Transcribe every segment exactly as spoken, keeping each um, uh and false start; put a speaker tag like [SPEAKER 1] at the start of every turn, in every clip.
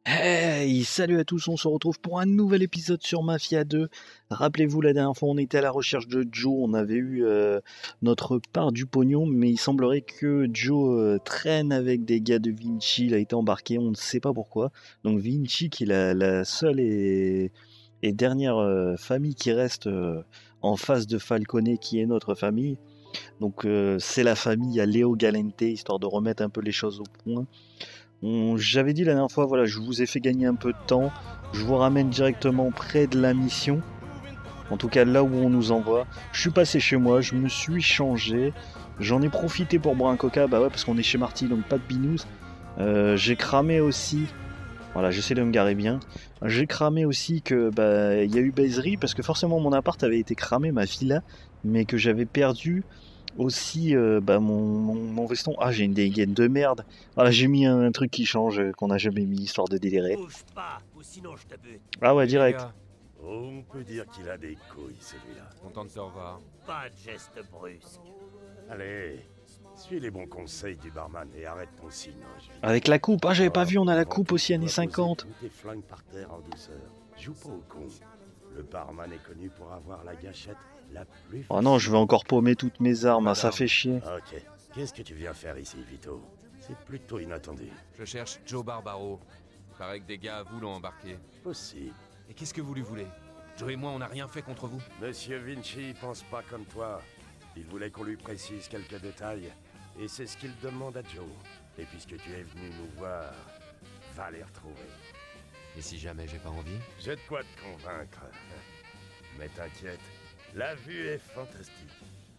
[SPEAKER 1] Hey, salut à tous, on se retrouve pour un nouvel épisode sur Mafia deux. Rappelez-vous, la dernière fois, on était à la recherche de Joe, on avait eu euh, notre part du pognon, mais il semblerait que Joe euh, traîne avec des gars de Vinci, il a été embarqué, on ne sait pas pourquoi. Donc Vinci, qui est la, la seule et, et dernière euh, famille qui reste euh, en face de Falcone, qui est notre famille. Donc euh, c'est la famille à Léo Galente, histoire de remettre un peu les choses au point. On- J'avais dit la dernière fois, voilà, je vous ai fait gagner un peu de temps. Je vous ramène directement près de la mission. En tout cas, là où on nous envoie. Je suis passé chez moi, je me suis changé. J'en ai profité pour boire un coca, bah ouais, parce qu'on est chez Marty, donc pas de binous. Euh, j'ai cramé aussi. Voilà, j'essaie de me garer bien. J'ai cramé aussi que bah il y a eu baiserie parce que forcément mon appart avait été cramé, ma villa, mais que j'avais perdu aussi euh, bah, mon, mon, mon veston. Ah, j'ai une dégaine de merde. Voilà, j'ai mis un, un truc qui change euh, qu'on n'a jamais mis histoire de délirer.
[SPEAKER 2] Bouge pas, ou sinon je te bute.
[SPEAKER 1] Ah ouais,
[SPEAKER 3] Salut les
[SPEAKER 1] direct.
[SPEAKER 3] gars,
[SPEAKER 4] Oh, on peut dire qu'il a des couilles, celui-là.
[SPEAKER 3] content de se revoir.
[SPEAKER 2] Pas de geste brusque.
[SPEAKER 4] Allez, suis les bons conseils du barman et arrête ton cinoche. vite.
[SPEAKER 1] Avec la coupe. Ah, j'avais pas
[SPEAKER 4] Ah,
[SPEAKER 1] vu, on a la
[SPEAKER 4] avant
[SPEAKER 1] coupe
[SPEAKER 4] que
[SPEAKER 1] aussi
[SPEAKER 4] tu
[SPEAKER 1] années
[SPEAKER 4] dois poser
[SPEAKER 1] cinquante.
[SPEAKER 4] tous tes flingues par terre en douceur. Joue pas au con. Le barman est connu pour avoir la gâchette la plus
[SPEAKER 1] Oh non, je vais encore paumer toutes mes armes, ah, ça
[SPEAKER 3] Madame.
[SPEAKER 1] fait chier.
[SPEAKER 4] Ok, qu'est-ce que tu viens faire ici, Vito? C'est plutôt inattendu.
[SPEAKER 3] Je cherche Joe Barbaro. Il paraît que des gars à vous l'ont embarqué.
[SPEAKER 4] Possible.
[SPEAKER 3] Et qu'est-ce que vous lui voulez? Joe et moi, on n'a rien fait contre vous.
[SPEAKER 4] Monsieur Vinci pense pas comme toi. Il voulait qu'on lui précise quelques détails. Et c'est ce qu'il demande à Joe. Et puisque tu es venu nous voir, va les retrouver.
[SPEAKER 3] Et si jamais j'ai pas envie?
[SPEAKER 4] J'ai de quoi te convaincre. Mais t'inquiète, la vue est fantastique.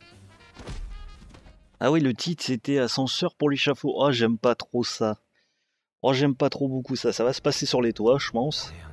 [SPEAKER 1] Ah oui, le titre c'était Ascenseur pour l'échafaud. Oh, j'aime pas trop ça. Oh, j'aime pas trop beaucoup ça. Ça va se passer sur les toits, je pense.
[SPEAKER 3] Merde.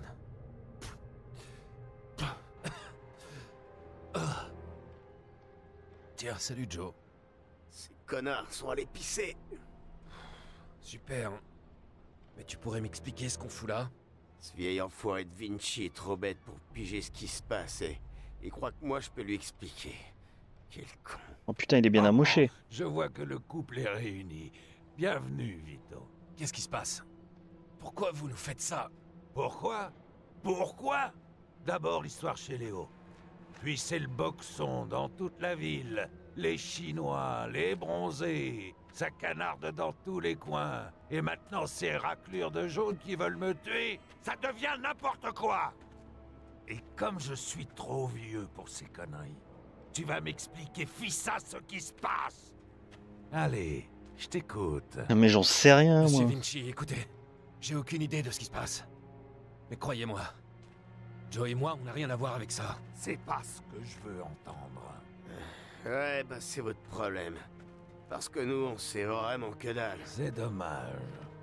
[SPEAKER 3] Tiens, salut Joe.
[SPEAKER 2] Ces connards sont allés pisser.
[SPEAKER 3] Super. Mais tu pourrais m'expliquer ce qu'on fout là?
[SPEAKER 2] Ce vieil enfoiré de Vinci est trop bête pour piger ce qui se passe et il croit que moi je peux lui expliquer. Quel con.
[SPEAKER 1] Oh putain, il est bien amoché.
[SPEAKER 5] Je vois que le couple est réuni. Bienvenue, Vito.
[SPEAKER 3] Qu'est-ce qui se passe? Pourquoi vous nous faites ça?
[SPEAKER 5] Pourquoi? Pourquoi? D'abord l'histoire chez Léo. Puis c'est le boxon dans toute la ville. Les Chinois, les bronzés. Ça canarde dans tous les coins. Et maintenant ces raclures de jaune qui veulent me tuer. Ça devient n'importe quoi. Et comme je suis trop vieux pour ces conneries, tu vas m'expliquer, fissa, ce qui se passe. Allez, je t'écoute.
[SPEAKER 1] Ah, mais j'en sais rien,
[SPEAKER 3] Monsieur
[SPEAKER 1] moi.
[SPEAKER 3] Vinci, écoutez. J'ai aucune idée de ce qui se passe. Mais croyez-moi, Joe et moi, on n'a rien à voir avec ça.
[SPEAKER 5] C'est pas ce que je veux entendre.
[SPEAKER 2] Ouais, bah c'est votre problème. Parce que nous, on sait vraiment que dalle.
[SPEAKER 5] C'est dommage.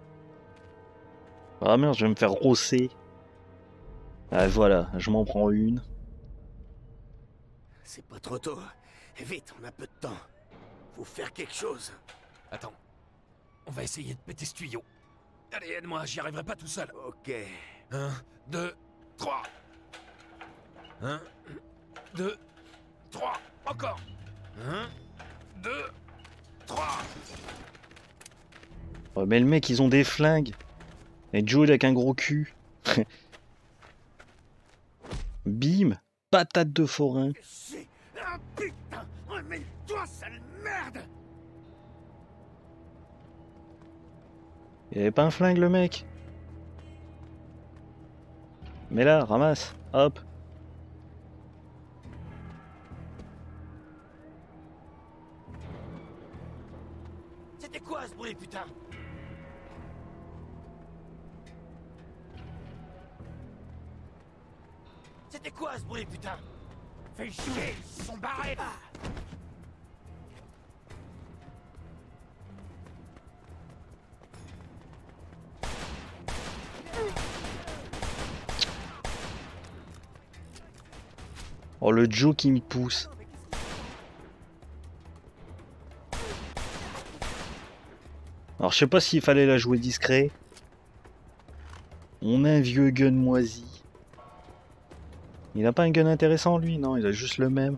[SPEAKER 1] Ah merde, je vais me faire rosser. Ah voilà, je m'en prends une.
[SPEAKER 2] C'est pas trop tôt. Vite, on a peu de temps. Faut faire quelque chose.
[SPEAKER 3] Attends. On va essayer de péter ce tuyau. Allez, aide-moi, j'y arriverai pas tout seul.
[SPEAKER 2] Ok.
[SPEAKER 3] Un, deux, trois. Un, deux, trois. Encore. Un, deux, trois.
[SPEAKER 1] Oh, mais le mec, ils ont des flingues. Et Joe, il a qu'un gros cul. Bim, patate de forain.
[SPEAKER 2] C'est un putain. Oh, mais toi, sale merde.
[SPEAKER 1] Il avait pas un flingue, le mec. Mais là, ramasse. Hop.
[SPEAKER 2] C'était quoi ce bruit, putain? C'était quoi ce bruit, putain?
[SPEAKER 5] Fais chier, ils sont barrés.
[SPEAKER 1] Oh, le Joe qui me pousse. Alors, je sais pas s'il fallait la jouer discret. On a un vieux gun moisi. Il a pas un gun intéressant, lui? Non, il a juste le même.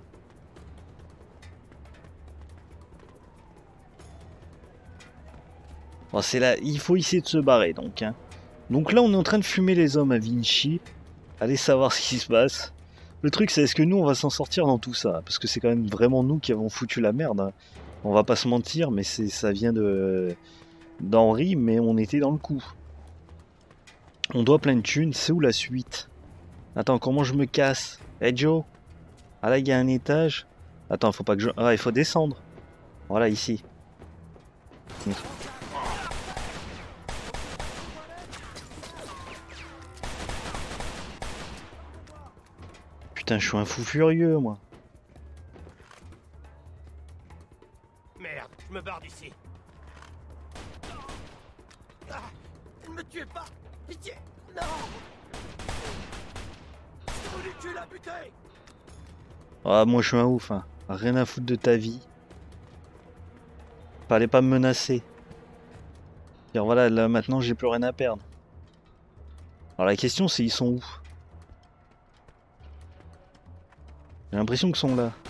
[SPEAKER 1] Bon, c'est là, il faut essayer de se barrer donc. Hein. Donc là, on est en train de fumer les hommes à Vinci. Allez savoir ce qui se passe. Le truc, c'est est-ce que nous, on va s'en sortir dans tout ça? Parce que c'est quand même vraiment nous qui avons foutu la merde. Hein. On va pas se mentir, mais c'est ça vient de d'Henri, mais on était dans le coup. On doit plein de thunes. C'est où la suite? Attends, comment je me casse? Hey Joe? Ah là, il y a un étage. Attends, faut pas que je... Ah, il faut descendre. Voilà, ici. Putain, je suis un fou furieux, moi.
[SPEAKER 2] Merde, je me barre d'ici. Ah, ne me tuez pas. Pitié, non. Je voulais tuer la butée.
[SPEAKER 1] Ah, moi, je suis un ouf, hein. Rien à foutre de ta vie. Fallait pas me menacer. Dire, voilà, là, maintenant, j'ai plus rien à perdre. Alors, la question, c'est ils sont où? J'ai l'impression qu'ils sont là.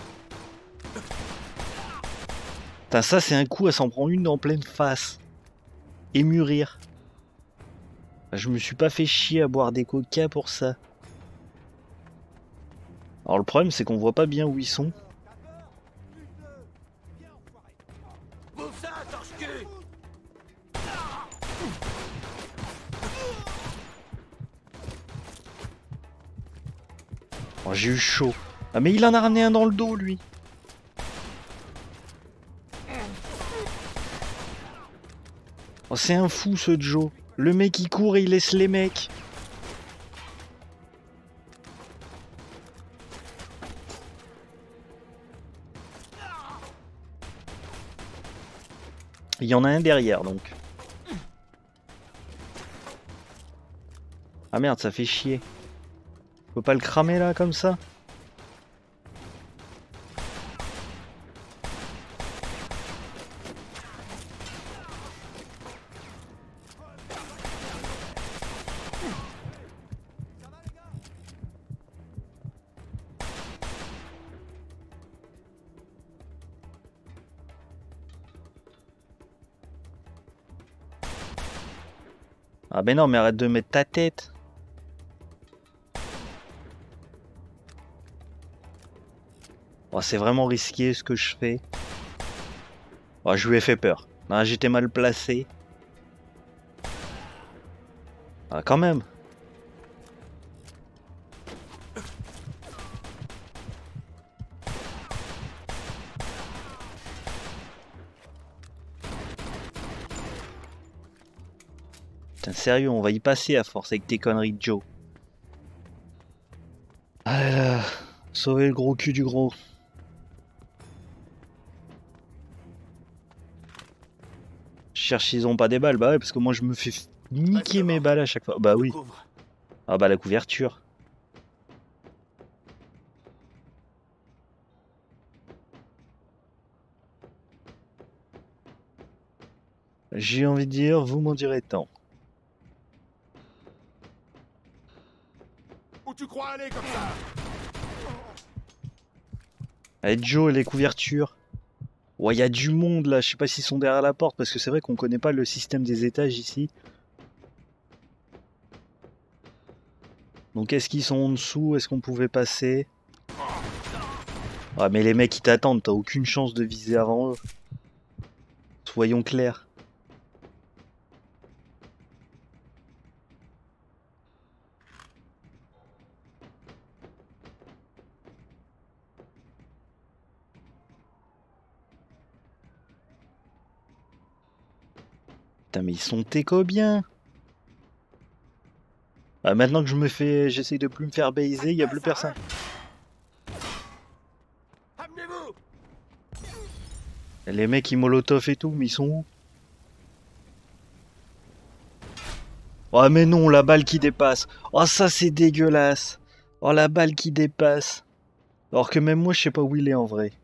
[SPEAKER 1] Putain, ça, c'est un coup, elle s'en prend une en pleine face. Et mûrir. Je me suis pas fait chier à boire des coca pour ça. Alors, le problème, c'est qu'on voit pas bien où ils sont.
[SPEAKER 2] Bouffe ça, torche-cul.
[SPEAKER 1] Oh, j'ai eu chaud. Ah, mais il en a ramené un dans le dos, lui. Oh, c'est un fou, ce Joe. Le mec, il court et il laisse les mecs. Il y en a un derrière, donc. Ah merde, ça fait chier. Je peux pas le cramer, là, comme ça? Ah ben non, mais arrête de mettre ta tête. Oh, c'est vraiment risqué ce que je fais. Oh, je lui ai fait peur. Non, j'étais mal placé. Ah, quand même. Putain, sérieux, on va y passer à force avec tes conneries de Joe. Ah là là, sauver le gros cul du gros. Je cherche s'ils ont pas des balles, bah ouais, parce que moi je me fais niquer mes balles à chaque fois. Bah oui. Ah bah la couverture. J'ai envie de dire, vous m'en direz tant.
[SPEAKER 4] Où tu crois aller comme ça?
[SPEAKER 1] Allez Joe et les couvertures. Ouais, il y a du monde là, je sais pas s'ils sont derrière la porte parce que c'est vrai qu'on connaît pas le système des étages ici. Donc est-ce qu'ils sont en dessous? Est-ce qu'on pouvait passer? Ah mais les mecs ils t'attendent, t'as aucune chance de viser avant eux. Soyons clairs. Putain mais ils sont téco bien. Ah, maintenant que je me fais, j'essaye de plus me faire baiser, il y a plus personne.
[SPEAKER 2] Amenez-vous.
[SPEAKER 1] Les mecs ils molotov et tout, mais ils sont où? Oh mais non, la balle qui dépasse. Oh ça c'est dégueulasse. Oh la balle qui dépasse. Alors que même moi je sais pas où il est en vrai.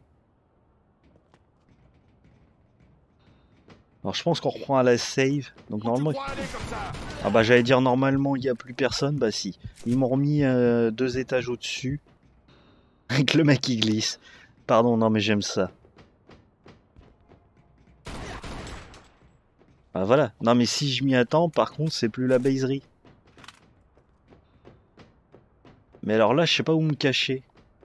[SPEAKER 1] Alors je pense qu'on reprend à la save. Donc normalement... Ah bah j'allais dire normalement il n'y a plus personne. Bah si. Ils m'ont remis euh, deux étages au-dessus. Avec le mec qui glisse. Pardon, non mais j'aime ça. Ah voilà. Non mais si je m'y attends, par contre, c'est plus la baiserie. Mais alors là, je sais pas où me cacher.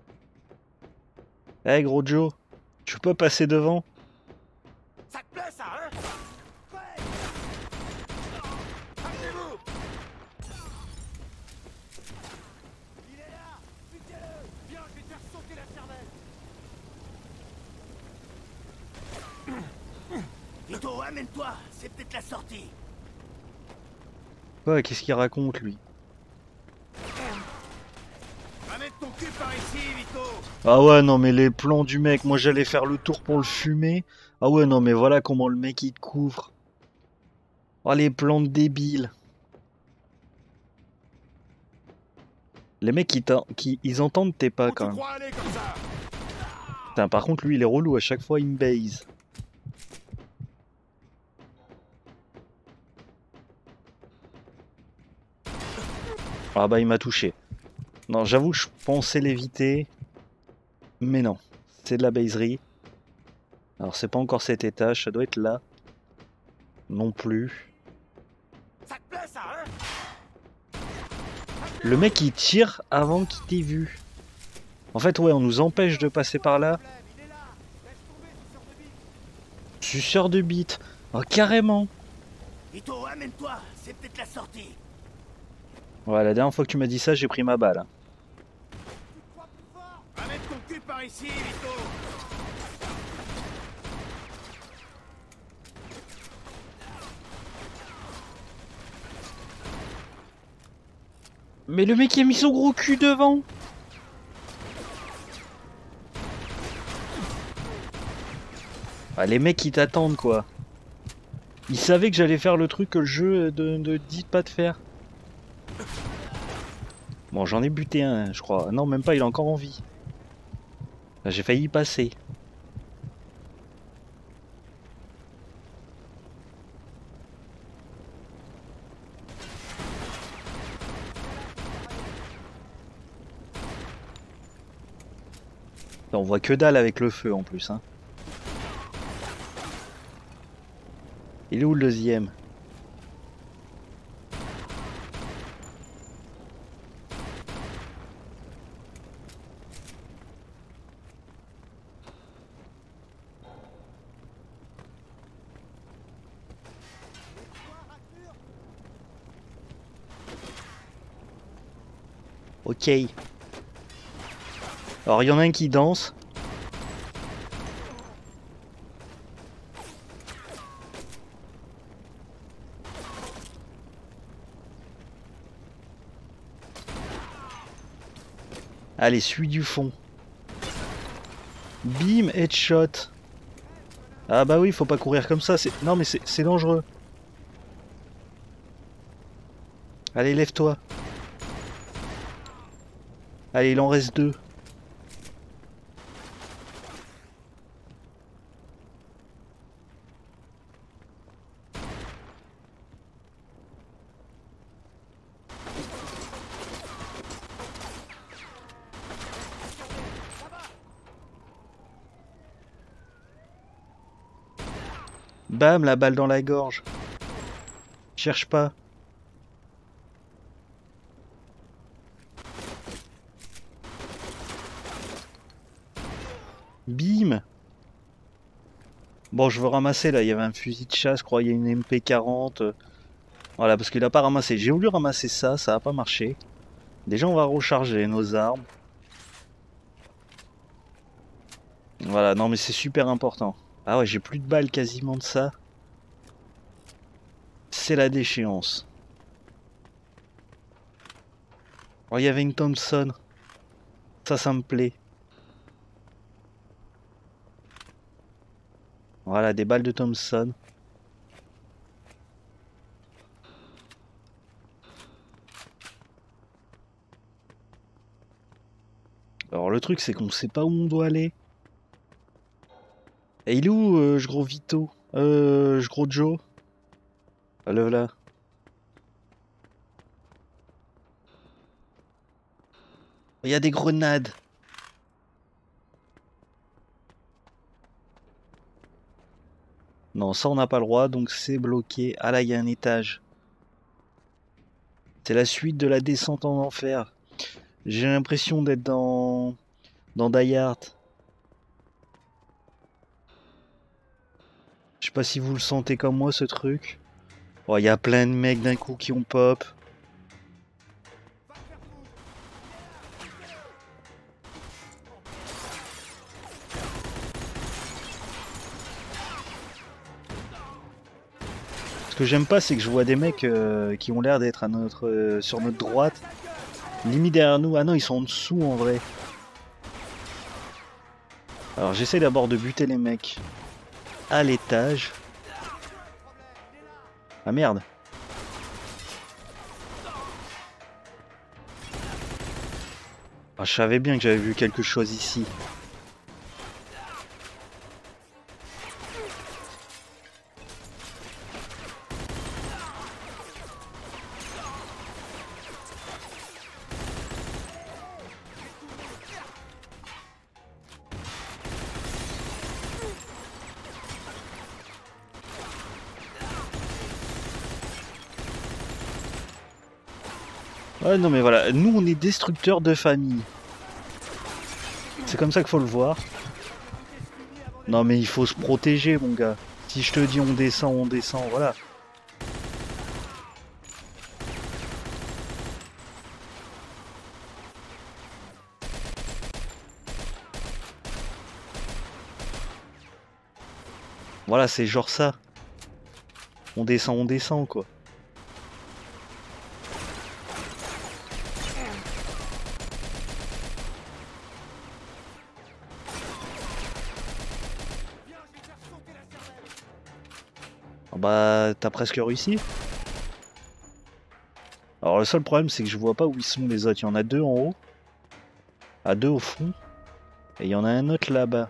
[SPEAKER 1] Eh hey, gros Joe, tu peux passer devant?
[SPEAKER 2] Ça te plaît, ça, hein? Ouais. Amenez-vous. Il est là. Butez-le. Viens, je vais te faire sauter la cervelle. Vito, amène-toi. C'est peut-être la sortie.
[SPEAKER 1] Ouais, qu'est-ce qu'il raconte, lui?
[SPEAKER 2] Amène ton cul par ici, Vito.
[SPEAKER 1] Ah ouais, non mais les plans du mec, moi j'allais faire le tour pour le fumer. Ah ouais, non mais voilà comment le mec il te couvre. Oh les plans de débiles. Les mecs ils, qui, ils entendent tes pas quand même.
[SPEAKER 2] Aller comme ça.
[SPEAKER 1] Putain, par contre lui il est relou, à chaque fois il me baise. Ah bah il m'a touché. Non j'avoue que je pensais l'éviter. Mais non, c'est de la baiserie. Alors c'est pas encore cet étage, ça doit être là. Non plus.
[SPEAKER 2] Ça te plaît, ça, hein?
[SPEAKER 1] Le mec il tire avant qu'il t'ait vu. En fait ouais, on nous empêche de passer par là. Suceur de bite. Oh carrément.
[SPEAKER 2] Vito, amène-toi, c'est peut-être la sortie.
[SPEAKER 1] Ouais, la dernière fois que tu m'as dit ça, j'ai pris ma balle.
[SPEAKER 2] Amène ton cul par ici, Vito.
[SPEAKER 1] Mais le mec il a mis son gros cul devant. Ah, les mecs ils t'attendent quoi. Ils savaient que j'allais faire le truc que le jeu de, de dit pas de faire. Bon j'en ai buté un je crois. Non même pas, il est encore en vie. J'ai failli y passer. On voit que dalle avec le feu en plus. Hein. Il est où le deuxième? Ok. Alors il y en a un qui danse. Allez, celui du fond. Bim, headshot. Ah bah oui, faut pas courir comme ça. Non mais c'est dangereux. Allez, lève-toi. Allez, il en reste deux. Bam, la balle dans la gorge. Cherche pas. Bim. Bon, je veux ramasser là, il y avait un fusil de chasse, je crois, il y a une M P quarante. Voilà, parce qu'il a pas ramassé. J'ai voulu ramasser ça, ça a pas marché. Déjà, on va recharger nos armes. Voilà, non mais c'est super important. Ah ouais, j'ai plus de balles quasiment de ça. C'est la déchéance. Oh, il y avait une Thompson. Ça, ça me plaît. Voilà, des balles de Thompson. Alors le truc, c'est qu'on sait pas où on doit aller. Et il est où, euh, je gros Vito? Euh, je gros Joe? Ah, le voilà. Il y a des grenades. Non, ça on n'a pas le droit, donc c'est bloqué. Ah là, il y a un étage. C'est la suite de la descente en enfer. J'ai l'impression d'être dans... dans Die Hard. Je sais pas si vous le sentez comme moi, ce truc. Oh, il y a plein de mecs d'un coup qui ont pop. Ce que j'aime pas, c'est que je vois des mecs euh, qui ont l'air d'être à notre, euh, sur notre droite, limite derrière nous. Ah non, ils sont en dessous en vrai. Alors j'essaie d'abord de buter les mecs à l'étage. Ah merde. Ah, je savais bien que j'avais vu quelque chose ici. Ouais, non mais voilà, nous on est destructeurs de famille. C'est comme ça qu'il faut le voir. Non mais il faut se protéger mon gars. Si je te dis on descend, on descend, voilà. Voilà, c'est genre ça. On descend, on descend quoi. Bah, t'as presque réussi. Alors le seul problème c'est que je vois pas où ils sont les autres. Il y en a deux en haut. À deux au fond. Et il y en a un autre là-bas.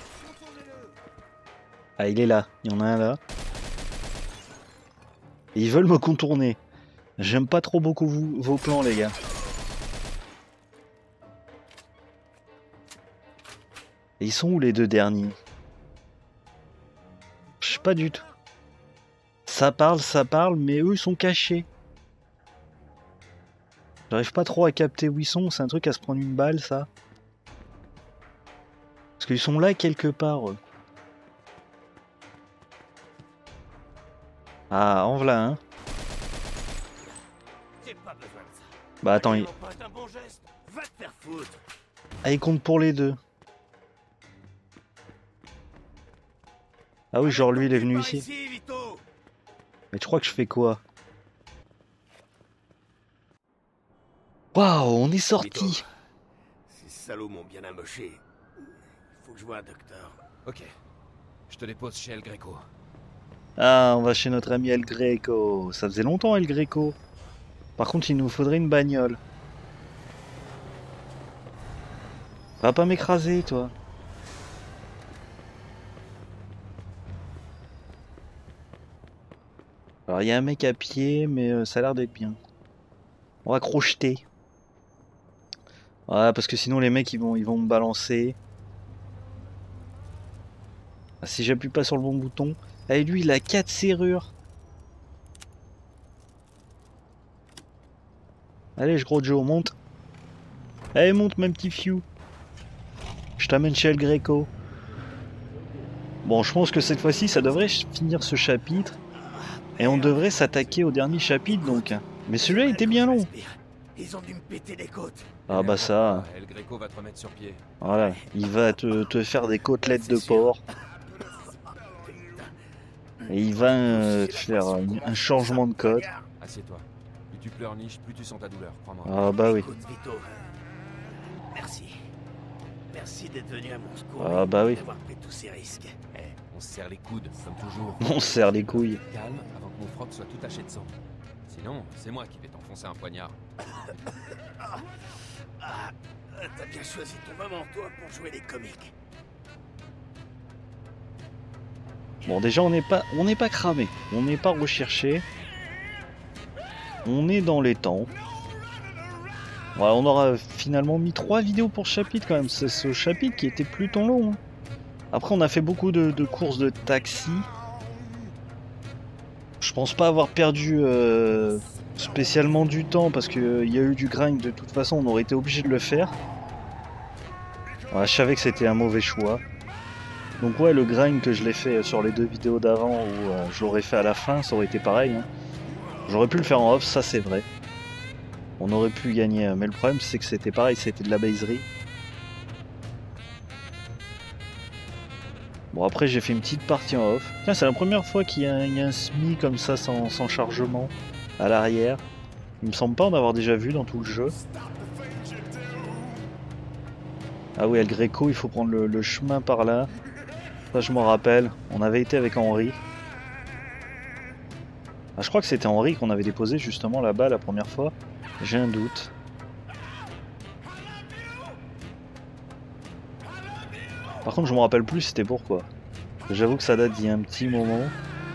[SPEAKER 1] Ah, il est là. Il y en a un là. Et ils veulent me contourner. J'aime pas trop beaucoup vous, vos plans les gars. Et ils sont où les deux derniers? Je sais pas du tout. Ça parle, ça parle, mais eux ils sont cachés. J'arrive pas trop à capter où ils sont, c'est un truc à se prendre une balle ça. Parce qu'ils sont là quelque part. Eux. Ah, en voilà hein. Bah attends, il... Ah, il compte pour les deux. Ah oui, genre lui il est venu ici. Mais tu crois que je fais quoi? Waouh, on est sorti.
[SPEAKER 2] Ces salauds m'ont bien amoché. Il faut que je voie un docteur.
[SPEAKER 3] Ok. Je te dépose chez El Greco.
[SPEAKER 1] Ah, on va chez notre ami El Greco. Ça faisait longtemps El Greco. Par contre, il nous faudrait une bagnole. Va pas m'écraser, toi. Alors il y a un mec à pied, mais euh, ça a l'air d'être bien. On va crocheter. Voilà, parce que sinon les mecs ils vont, ils vont me balancer. Ah, si j'appuie pas sur le bon bouton. Et lui il a quatre serrures. Allez, je gros Joe, monte. Allez, monte, mon petit fiou. Je t'amène chez El Greco. Bon, je pense que cette fois-ci ça devrait finir ce chapitre. Et on devrait s'attaquer au dernier chapitre donc. Mais celui-là était bien long.
[SPEAKER 2] Ils ont dû me péter les côtes.
[SPEAKER 1] Ah bah ça.
[SPEAKER 3] El Greco va te remettre sur pied.
[SPEAKER 1] Voilà, il va te, te faire des côtelettes de porc. Et il va euh, te faire un, un changement de code.
[SPEAKER 3] Assieds-toi. Plus tu pleurniches, plus tu sens ta douleur, crois-moi.
[SPEAKER 1] Ah bah oui.
[SPEAKER 2] Écoute, Vito. Merci. Merci d'être venu à mon secours.
[SPEAKER 1] Ah bah oui.
[SPEAKER 2] D'avoir pris tous ces risques.
[SPEAKER 3] Eh, on se serre les coudes, comme toujours.
[SPEAKER 1] On se serre les couilles.
[SPEAKER 3] Calme avant que mon froc soit tout taché de sang. Sinon, c'est moi qui vais t'enfoncer un poignard.
[SPEAKER 2] Ah, t'as bien choisi ton moment, toi, pour jouer les comiques.
[SPEAKER 1] Bon déjà on n'est pas on n'est pas cramé, on n'est pas recherché. On est dans les temps. Voilà, on aura finalement mis trois vidéos pour ce chapitre quand même. C'est ce chapitre qui était plutôt long. Hein. Après on a fait beaucoup de, de courses de taxi. je pense pas avoir perdu euh, spécialement du temps parce qu'il euh, y a eu du grind, de toute façon on aurait été obligé de le faire. Ouais, je savais que c'était un mauvais choix. Donc ouais, le grind que je l'ai fait sur les deux vidéos d'avant où euh, je l'aurais fait à la fin, ça aurait été pareil. Hein. J'aurais pu le faire en off, ça c'est vrai. On aurait pu gagner, mais le problème c'est que c'était pareil, c'était de la baiserie. Bon après j'ai fait une petite partie en off. Tiens, c'est la première fois qu'il y, y a un S M I comme ça sans, sans chargement à l'arrière. Il me semble pas en avoir déjà vu dans tout le jeu. Ah oui, El Greco, il faut prendre le, le chemin par là. Ça je m'en rappelle, on avait été avec Henri. Ah, je crois que c'était Henri qu'on avait déposé justement là-bas la première fois. J'ai un doute. Par contre je me rappelle plus c'était pourquoi. J'avoue que ça date d'il y a un petit moment.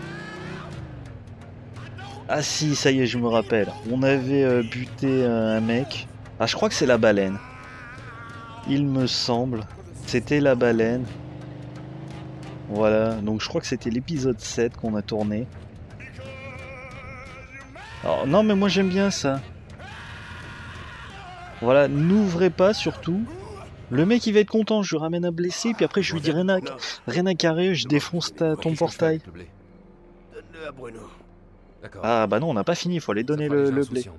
[SPEAKER 1] Ah si, ça y est, je me rappelle. On avait euh, buté euh, un mec. Ah, je crois que c'est la baleine. Il me semble. C'était la baleine. Voilà, donc je crois que c'était l'épisode sept qu'on a tourné. Alors, non mais moi j'aime bien ça. Voilà, n'ouvrez pas surtout. Le mec il va être content, je lui ramène un blessé, puis après je lui dis rien à, rien à carrer, je défonce ta, ton portail.
[SPEAKER 2] Donne-le à Bruno.
[SPEAKER 3] D'accord.
[SPEAKER 1] Ah bah non, on n'a pas fini, il faut aller donner le, le blé.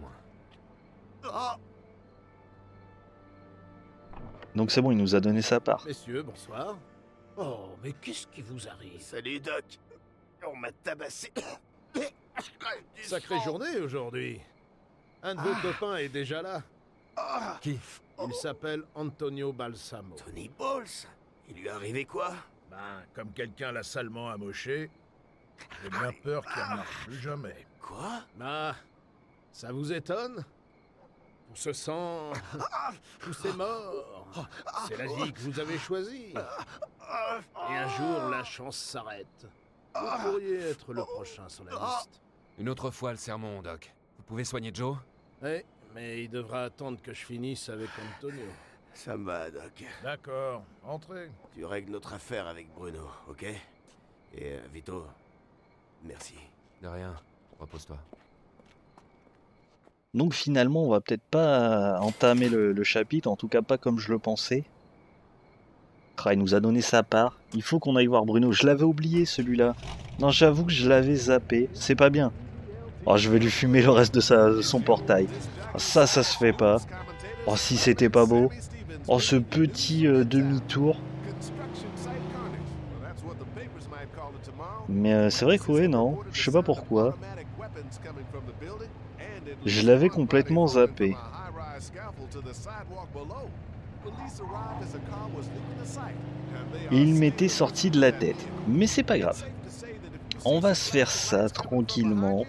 [SPEAKER 1] Donc c'est bon, il nous a donné sa part.
[SPEAKER 6] Messieurs, bonsoir. Oh, mais qu'est-ce qui vous arrive?
[SPEAKER 2] Salut Doc. On m'a tabassé.
[SPEAKER 6] Sacrée journée aujourd'hui. Un de vos copains est déjà là.
[SPEAKER 3] Qui?
[SPEAKER 6] Il s'appelle Antonio Balsamo.
[SPEAKER 2] Tony Balls. Il lui est arrivé quoi?
[SPEAKER 7] Ben, comme quelqu'un l'a salement amoché, j'ai bien peur qu'il n'en marche plus jamais.
[SPEAKER 2] Quoi?
[SPEAKER 6] Bah, ça vous étonne? Pour ce sang, tous ces morts, c'est la vie que vous avez choisie. Et un jour, la chance s'arrête. Vous pourriez être le prochain sur la liste.
[SPEAKER 3] Une autre fois le sermon, Doc. Vous pouvez soigner Joe?
[SPEAKER 6] Oui, mais il devra attendre que je finisse avec Antonio.
[SPEAKER 2] Ça me va, Doc.
[SPEAKER 7] D'accord, entrez.
[SPEAKER 2] Tu règles notre affaire avec Bruno, ok? Et euh, Vito, merci.
[SPEAKER 3] De rien. Repose-toi.
[SPEAKER 1] Donc finalement, on va peut-être pas entamer le, le chapitre, en tout cas pas comme je le pensais. Ah, il nous a donné sa part. Il faut qu'on aille voir Bruno. Je l'avais oublié celui-là. Non, j'avoue que je l'avais zappé. C'est pas bien. Oh, je vais lui fumer le reste de, sa, de son portail. Oh, ça, ça se fait pas. Oh, si c'était pas beau. Oh, ce petit euh, demi-tour. Mais euh, c'est vrai que ouais, non. Je sais pas pourquoi. Je l'avais complètement zappé. Il m'était sorti de la tête. Mais c'est pas grave. On va se faire ça tranquillement.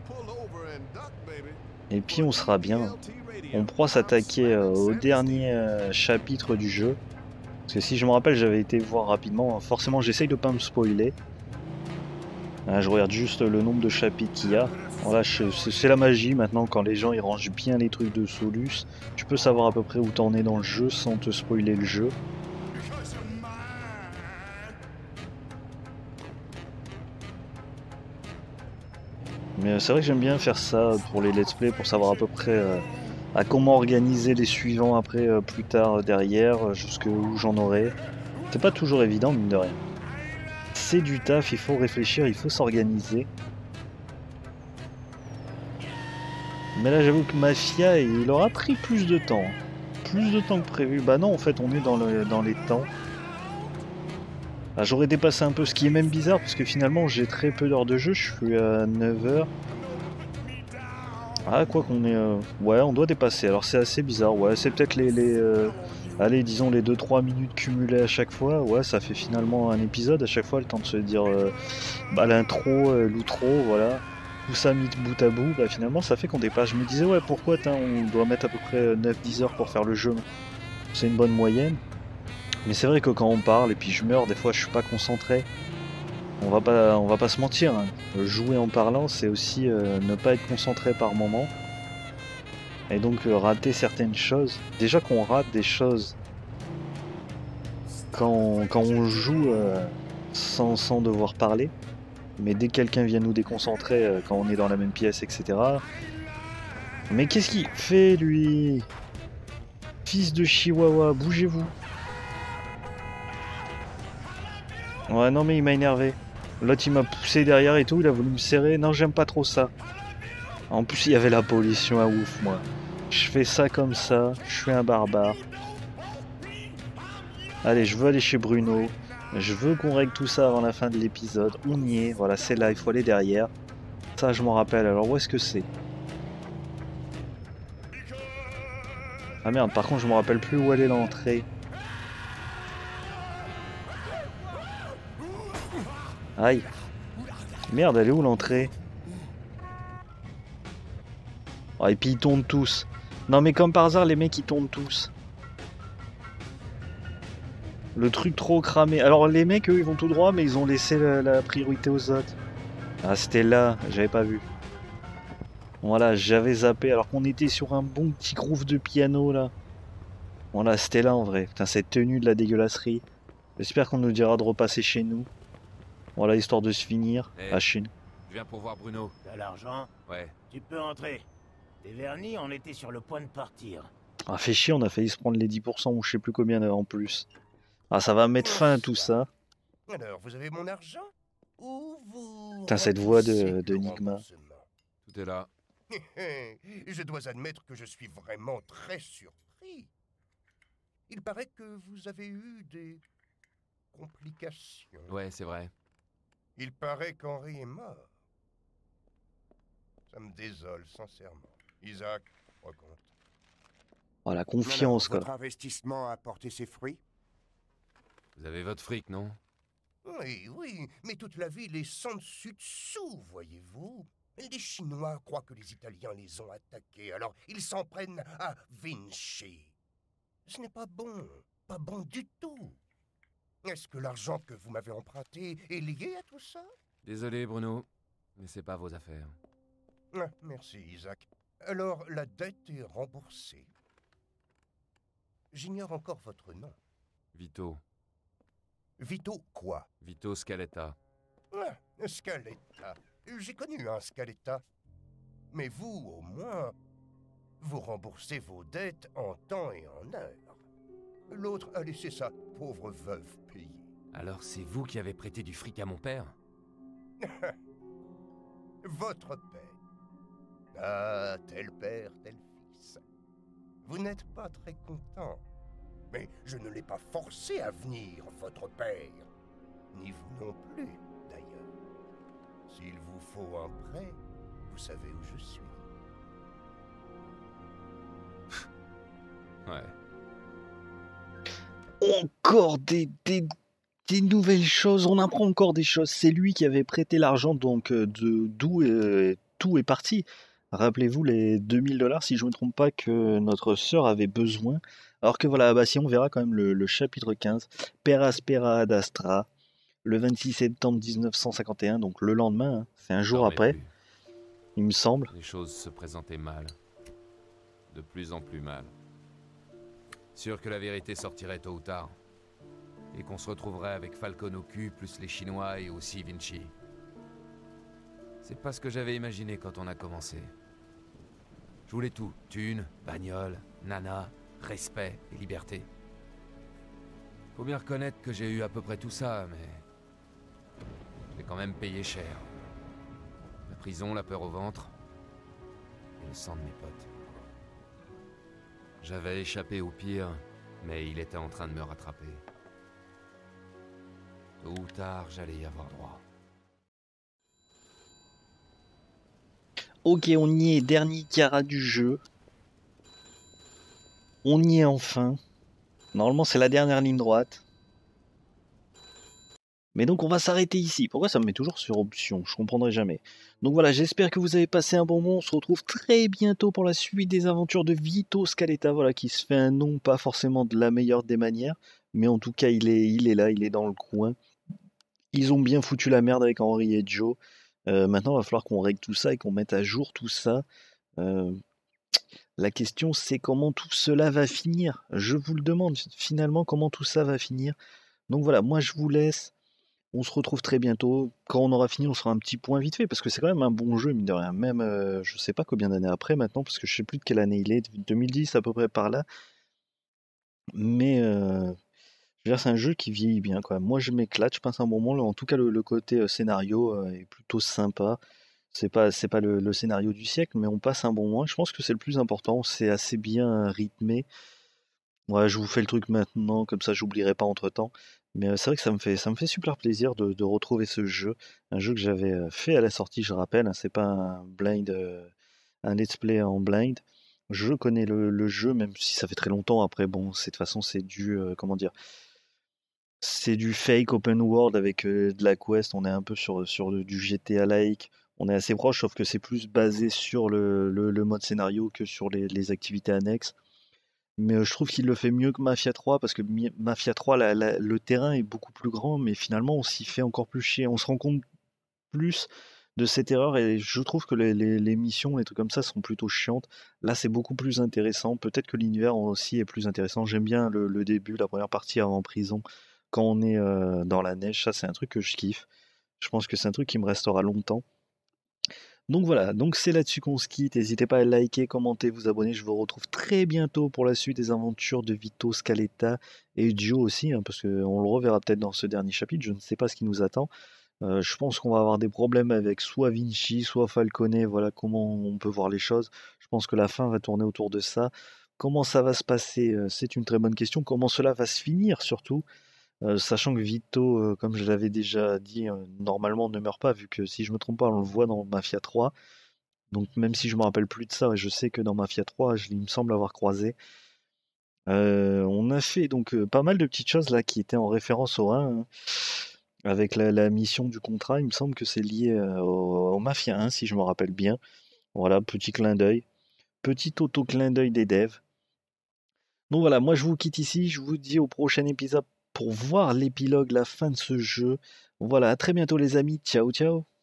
[SPEAKER 1] Et puis on sera bien. On pourra s'attaquer euh, au dernier euh, chapitre du jeu. Parce que si je me rappelle, j'avais été voir rapidement. Forcément, j'essaye de pas me spoiler. Ah, je regarde juste le nombre de chapitres qu'il y a. Voilà, c'est la magie maintenant, quand les gens ils rangent bien les trucs de Solus. Tu peux savoir à peu près où t'en es dans le jeu sans te spoiler le jeu. Mais c'est vrai que j'aime bien faire ça pour les let's play, pour savoir à peu près euh, à comment organiser les suivants après, euh, plus tard, euh, derrière, jusqu'où j'en aurai. C'est pas toujours évident, mine de rien. C'est du taf, il faut réfléchir, il faut s'organiser. Mais là j'avoue que Mafia, il aura pris plus de temps. Plus de temps que prévu. Bah non, en fait on est dans, le, dans les temps. Ah, j'aurais dépassé un peu, ce qui est même bizarre, parce que finalement j'ai très peu d'heures de jeu, je suis à neuf heures. Ah, quoi qu'on est... Euh... Ouais, on doit dépasser, alors c'est assez bizarre, ouais, c'est peut-être les... les euh... Allez, disons les deux trois minutes cumulées à chaque fois, ouais, ça fait finalement un épisode à chaque fois, le temps de se dire... Euh... Bah l'intro, euh, l'outro, voilà. Tout ça mis bout à bout, bah finalement ça fait qu'on dépasse. Je me disais, ouais, pourquoi on doit mettre à peu près neuf dix heures pour faire le jeu. C'est une bonne moyenne. Mais c'est vrai que quand on parle et puis je meurs, des fois je suis pas concentré. On va pas, on va pas se mentir. Hein. Jouer en parlant, c'est aussi euh, ne pas être concentré par moment. Et donc euh, rater certaines choses. Déjà qu'on rate des choses quand on, quand on joue euh, sans, sans devoir parler. Mais dès que quelqu'un vient nous déconcentrer euh, quand on est dans la même pièce, et cetera. Mais qu'est-ce qu'il fait, lui? Fils de Chihuahua, bougez-vous. Ouais, non mais il m'a énervé. L'autre il m'a poussé derrière et tout, il a voulu me serrer. Non, j'aime pas trop ça. En plus, il y avait la pollution à ouf, moi. Je fais ça comme ça, je suis un barbare. Allez, je veux aller chez Bruno. Je veux qu'on règle tout ça avant la fin de l'épisode. On y est, voilà, c'est là, il faut aller derrière. Ça, je m'en rappelle. Alors, où est-ce que c'est? Ah merde, par contre, je me rappelle plus où elle est l'entrée. Aïe. Merde, elle est où l'entrée? Oh, et puis ils tombent tous. Non mais comme par hasard, les mecs ils tombent tous. Le truc trop cramé. Alors les mecs, eux, ils vont tout droit, mais ils ont laissé la, la priorité aux autres. Ah, c'était là, j'avais pas vu. Voilà, j'avais zappé, alors qu'on était sur un bon petit groove de piano, là. Voilà, c'était là, en vrai. Putain, cette tenue de la dégueulasserie. J'espère qu'on nous dira de repasser chez nous. Voilà, histoire de se finir.
[SPEAKER 3] Hey,
[SPEAKER 1] à Chine.
[SPEAKER 3] Je viens pour voir Bruno.
[SPEAKER 8] T'as l'argent?
[SPEAKER 3] Ouais.
[SPEAKER 8] Tu peux entrer. T'es vernis, on était sur le point de partir.
[SPEAKER 1] Ah, fait chier, on a failli se prendre les dix pour cent ou je sais plus combien en plus. Ah, ça va mettre fin à tout ça.
[SPEAKER 4] Alors, vous avez mon argent? Ou vous...
[SPEAKER 1] Putain, cette voix de,
[SPEAKER 4] remboursez
[SPEAKER 1] de
[SPEAKER 4] le
[SPEAKER 1] Enigma.
[SPEAKER 4] remboursement?
[SPEAKER 3] Tout est là.
[SPEAKER 4] Je dois admettre que je suis vraiment très surpris. Il paraît que vous avez eu des complications.
[SPEAKER 3] Ouais, c'est vrai.
[SPEAKER 4] Il paraît qu'Henri est mort. Ça me désole, sincèrement. Isaac, recompte.
[SPEAKER 1] Oh, la confiance, quoi.
[SPEAKER 2] Votre investissement a porté ses fruits?
[SPEAKER 3] Vous avez votre fric, non?
[SPEAKER 4] Oui, oui, mais toute la ville est sans dessus dessous, voyez-vous. Les Chinois croient que les Italiens les ont attaqués, alors ils s'en prennent à Vinci. Ce n'est pas bon, pas bon du tout. Est-ce que l'argent que vous m'avez emprunté est lié à tout ça?
[SPEAKER 3] Désolé, Bruno, mais c'est pas vos affaires.
[SPEAKER 4] Ah, merci, Isaac. Alors, la dette est remboursée. J'ignore encore votre nom.
[SPEAKER 3] Vito.
[SPEAKER 4] Vito quoi?
[SPEAKER 3] Vito Scaletta.
[SPEAKER 4] Ah, Scaletta. J'ai connu un Scaletta. Mais vous, au moins, vous remboursez vos dettes en temps et en heure. L'autre a laissé sa pauvre veuve payer.
[SPEAKER 3] Alors c'est vous qui avez prêté du fric à mon père?
[SPEAKER 4] Votre père. Ah, tel père, tel fils. Vous n'êtes pas très content. Mais je ne l'ai pas forcé à venir, votre père. Ni vous non plus, d'ailleurs. S'il vous faut un prêt, vous savez où je suis.
[SPEAKER 3] Ouais.
[SPEAKER 1] Encore des, des, des nouvelles choses, on apprend encore des choses. C'est lui qui avait prêté l'argent, donc euh, de d'où euh, tout est parti. Rappelez-vous les deux mille dollars, si je ne me trompe pas, que notre sœur avait besoin. Alors que voilà, bah si on verra quand même le, le chapitre quinze, Per aspera ad astra, le vingt-six septembre mille neuf cent cinquante et un, donc le lendemain, hein, c'est un jour
[SPEAKER 3] Dormez
[SPEAKER 1] après,
[SPEAKER 3] plus.
[SPEAKER 1] il me semble.
[SPEAKER 3] Les choses se présentaient mal. De plus en plus mal. Sûr que la vérité sortirait tôt ou tard. Et qu'on se retrouverait avec Falcon au cul, plus les Chinois et aussi Vinci. C'est pas ce que j'avais imaginé quand on a commencé. Je voulais tout. Thunes, bagnole, nana, respect et liberté. Faut bien reconnaître que j'ai eu à peu près tout ça, mais... j'ai quand même payé cher. La prison, la peur au ventre, et le sang de mes potes. J'avais échappé au pire, mais il était en train de me rattraper. Tôt ou tard, j'allais y avoir droit.
[SPEAKER 1] Ok, on y est, dernier carat du jeu. On y est enfin. Normalement, c'est la dernière ligne droite. Mais donc, on va s'arrêter ici. Pourquoi ça me met toujours sur option? Je comprendrai jamais. Donc voilà, j'espère que vous avez passé un bon moment. On se retrouve très bientôt pour la suite des aventures de Vito Scaletta, voilà, qui se fait un nom pas forcément de la meilleure des manières. Mais en tout cas, il est, il est là, il est dans le coin. Ils ont bien foutu la merde avec Henri et Joe. Euh, maintenant, il va falloir qu'on règle tout ça et qu'on mette à jour tout ça. Euh, la question, c'est comment tout cela va finir. Je vous le demande, finalement, comment tout ça va finir. Donc voilà, moi je vous laisse. On se retrouve très bientôt. Quand on aura fini, on fera un petit point vite fait, parce que c'est quand même un bon jeu, mine de rien. Même, euh, je sais pas combien d'années après maintenant, parce que je sais plus de quelle année il est, deux mille dix à peu près par là. Mais euh, je veux dire, c'est un jeu qui vieillit bien, quoi. Moi, je m'éclate, je passe un bon moment. En tout cas, le, le côté euh, scénario euh, est plutôt sympa. C'est pas, c'est pas le, le scénario du siècle, mais on passe un bon moment. Je pense que c'est le plus important. C'est assez bien rythmé. Ouais, je vous fais le truc maintenant, comme ça j'oublierai pas entre-temps. Mais euh, c'est vrai que ça me fait, ça me fait super plaisir de, de retrouver ce jeu. Un jeu que j'avais euh, fait à la sortie, je rappelle, hein, c'est pas un blind, euh, un let's play en blind. Je connais le, le jeu, même si ça fait très longtemps. Après, bon, c'est de toute façon, c'est du, euh, comment dire, c'est du fake open world avec euh, de la quest. On est un peu sur, sur du G T A-like. On est assez proche, sauf que c'est plus basé sur le, le- le mode scénario que sur les, les activités annexes. Mais euh, je trouve qu'il le fait mieux que Mafia trois, parce que Mi- Mafia trois, la- la- le terrain est beaucoup plus grand, mais finalement, on s'y fait encore plus chier. On se rend compte plus de cette erreur, et je trouve que les, les- les missions, les trucs comme ça, sont plutôt chiantes. Là, c'est beaucoup plus intéressant. Peut-être que l'univers aussi est plus intéressant. J'aime bien le, le début, la première partie en prison, quand on est euh, dans la neige. Ça, c'est un truc que je kiffe. Je pense que c'est un truc qui me restera longtemps. Donc voilà, donc c'est là-dessus qu'on se quitte. N'hésitez pas à liker, commenter, vous abonner. Je vous retrouve très bientôt pour la suite des aventures de Vito, Scaletta et Joe aussi, hein, parce qu'on le reverra peut-être dans ce dernier chapitre. Je ne sais pas ce qui nous attend. Euh, je pense qu'on va avoir des problèmes avec soit Vinci, soit Falcone. Voilà comment on peut voir les choses. Je pense que la fin va tourner autour de ça. Comment ça va se passer? Euh, C'est une très bonne question. Comment cela va se finir surtout? Euh, sachant que Vito, euh, comme je l'avais déjà dit, euh, normalement ne meurt pas, vu que si je me trompe pas, on le voit dans Mafia trois. Donc même si je me rappelle plus de ça, je sais que dans Mafia trois, je, il me semble avoir croisé. Euh, on a fait donc euh, pas mal de petites choses là qui étaient en référence au un, hein. Avec la, la mission du contrat, il me semble que c'est lié euh, au, au Mafia un, si je me rappelle bien. Voilà, petit clin d'œil. Petit auto-clin d'œil des devs. Donc voilà, moi je vous quitte ici, je vous dis au prochain épisode pour voir l'épilogue, la fin de ce jeu. Voilà, à très bientôt les amis, ciao ciao.